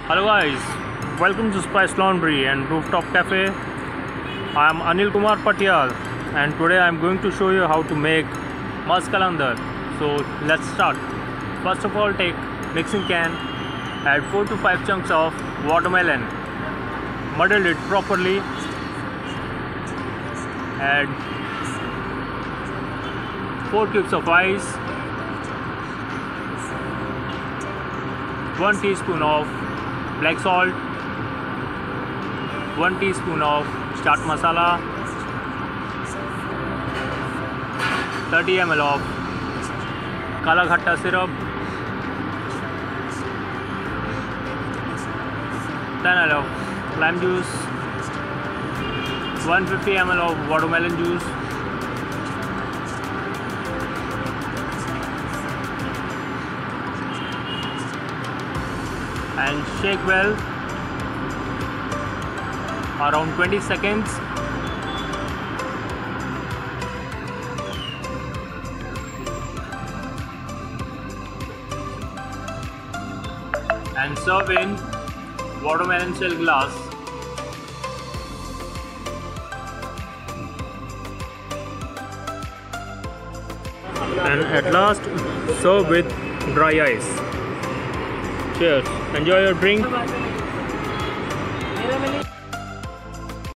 Hello guys, welcome to Spice Laundry and Rooftop Cafe. I am Anil Kumar Patyal and today I am going to show you how to make mast kalandar. So let's start. First of all, take mixing can, add 4 to 5 chunks of watermelon, muddle it properly, add 4 cubes of ice, 1 teaspoon of black salt, 1 teaspoon of chaat masala, 30 ml of kala ghatta syrup, 10 ml of lime juice, 150 ml of watermelon juice, and shake well around 20 seconds. And serve in watermelon shell glass. And at last, serve with dry ice. Cheers. Enjoy your drink.